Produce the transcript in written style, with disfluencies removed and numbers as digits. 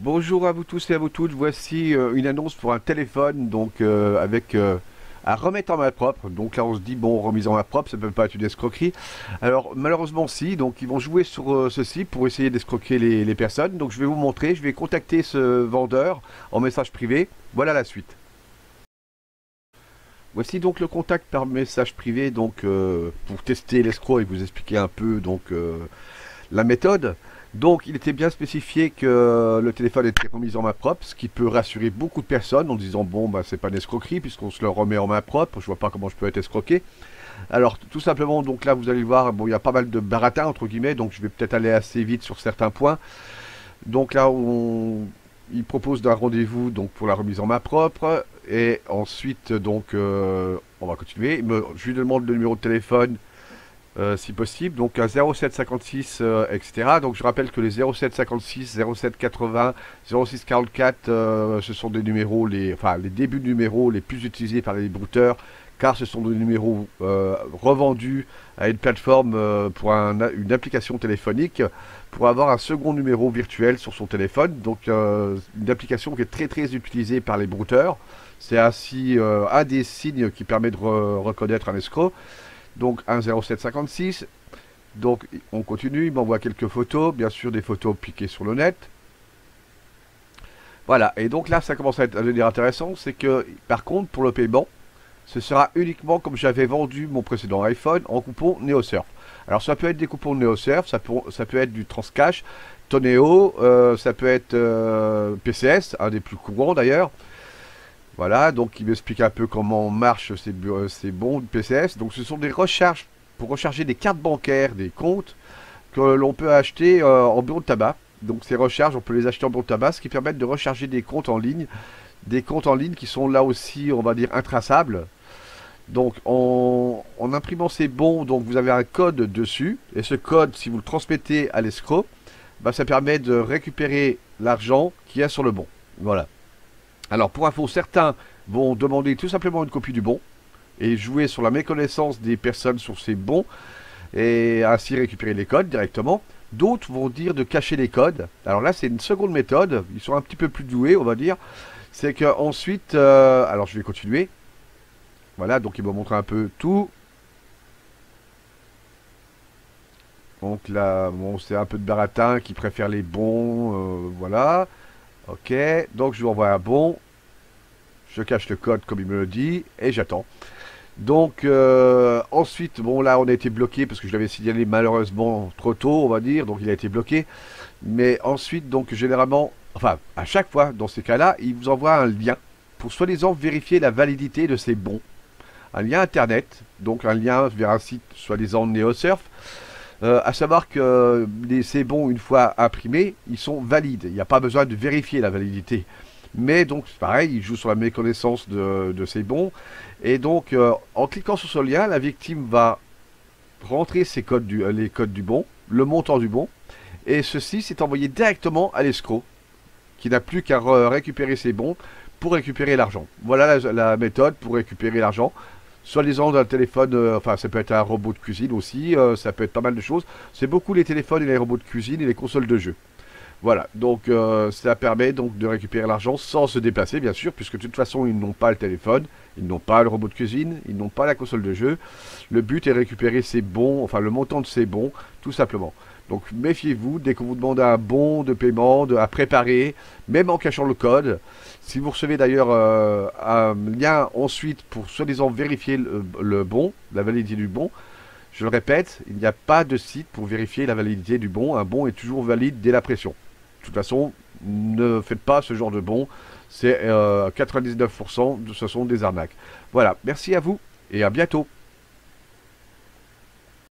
Bonjour à vous tous et à vous toutes. Voici une annonce pour un téléphone, donc avec à remettre en main propre. Donc là, on se dit bon, remise en main propre, ça peut pas être une escroquerie. Alors malheureusement, si. Donc ils vont jouer sur ceci pour essayer d'escroquer les personnes. Donc je vais vous montrer. Je vais contacter ce vendeur en message privé. Voilà la suite. Voici donc le contact par message privé. Donc pour tester l'escroc et vous expliquer un peu donc la méthode. Donc, il était bien spécifié que le téléphone était remis en main propre, ce qui peut rassurer beaucoup de personnes en disant bon, bah, c'est pas une escroquerie puisqu'on se le remet en main propre. Je vois pas comment je peux être escroqué. Alors, tout simplement, donc là, vous allez le voir, bon, il y a pas mal de baratin entre guillemets, donc je vais peut-être aller assez vite sur certains points. Donc là, il propose d'un rendez-vous donc pour la remise en main propre et ensuite donc on va continuer. Je lui demande le numéro de téléphone si possible, donc un 0756, etc. Donc je rappelle que les 0756, 0780, 0644, ce sont des numéros, enfin les débuts de numéros les plus utilisés par les brouteurs, car ce sont des numéros revendus à une plateforme pour une application téléphonique, pour avoir un second numéro virtuel sur son téléphone. Donc une application qui est très très utilisée par les brouteurs. C'est ainsi un des signes qui permet de reconnaître un escroc. Donc un 0756. Donc on continue, il m'envoie quelques photos, bien sûr des photos piquées sur le net. Voilà, et donc là ça commence à devenir intéressant, c'est que par contre pour le paiement, ce sera uniquement comme j'avais vendu mon précédent iPhone en coupon NeoSurf. Alors ça peut être des coupons NeoSurf, ça peut être du Transcash, Toneo, ça peut être PCS, un des plus courants d'ailleurs. Voilà, donc il m'explique un peu comment marchent ces bons de PCS. Donc ce sont des recharges pour recharger des cartes bancaires, des comptes que l'on peut acheter en bureau de tabac. Donc ces recharges, on peut les acheter en bureau de tabac, ce qui permet de recharger des comptes en ligne qui sont là aussi, on va dire, intraçables. Donc en imprimant ces bons, donc vous avez un code dessus, et ce code, si vous le transmettez à l'escroc, bah, ça permet de récupérer l'argent qu'il y a sur le bon. Voilà. Alors pour info, certains vont demander tout simplement une copie du bon et jouer sur la méconnaissance des personnes sur ces bons et ainsi récupérer les codes directement. D'autres vont dire de cacher les codes. Alors là, c'est une seconde méthode. Ils sont un petit peu plus doués, on va dire. C'est qu'ensuite, alors je vais continuer. Voilà, donc il me montre un peu tout. Donc là, bon, c'est un peu de baratin qui préfère les bons. Voilà. Ok, donc je lui envoie un bon. Je cache le code comme il me le dit et j'attends. Donc ensuite, bon là on a été bloqué parce que je l'avais signalé malheureusement trop tôt, on va dire, donc il a été bloqué. Mais ensuite, donc généralement, enfin à chaque fois dans ces cas-là, il vous envoie un lien pour soi-disant vérifier la validité de ces bons. Un lien internet, donc un lien vers un site soi-disant NeoSurf. À savoir que ces bons, une fois imprimés, ils sont valides. Il n'y a pas besoin de vérifier la validité. Mais donc, c'est pareil, il joue sur la méconnaissance de ces bons. Et donc, en cliquant sur ce lien, la victime va rentrer les codes du bon, le montant du bon. Et ceci, c'est envoyé directement à l'escroc, qui n'a plus qu'à récupérer ses bons pour récupérer l'argent. Voilà la méthode pour récupérer l'argent. Soi-disant d'un téléphone, enfin ça peut être un robot de cuisine aussi, ça peut être pas mal de choses. C'est beaucoup les téléphones et les robots de cuisine et les consoles de jeux. Voilà, donc ça permet donc de récupérer l'argent sans se déplacer bien sûr, puisque de toute façon ils n'ont pas le téléphone, ils n'ont pas le robot de cuisine, ils n'ont pas la console de jeu. Le but est de récupérer ces bons, enfin le montant de ces bons, tout simplement. Donc méfiez-vous, dès qu'on vous demande un bon de paiement à préparer, même en cachant le code. Si vous recevez d'ailleurs un lien ensuite pour soi-disant vérifier le bon, la validité du bon, je le répète, il n'y a pas de site pour vérifier la validité du bon. Un bon est toujours valide dès la pression. De toute façon, ne faites pas ce genre de bon. C'est 99%, ce sont des arnaques. Voilà, merci à vous et à bientôt.